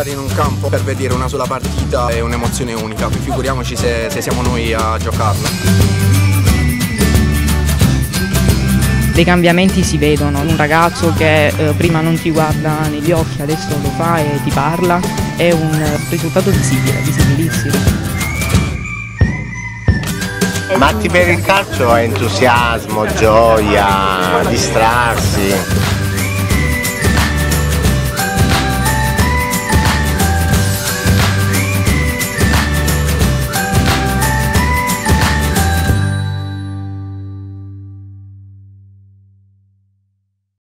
entrare in un campo per vedere una sola partita è un'emozione unica, figuriamoci se siamo noi a giocarla. Dei cambiamenti si vedono, un ragazzo che prima non ti guarda negli occhi, adesso lo fa e ti parla, è un risultato visibile, visibilissimo. Matti per il calcio è entusiasmo, gioia, distrarsi.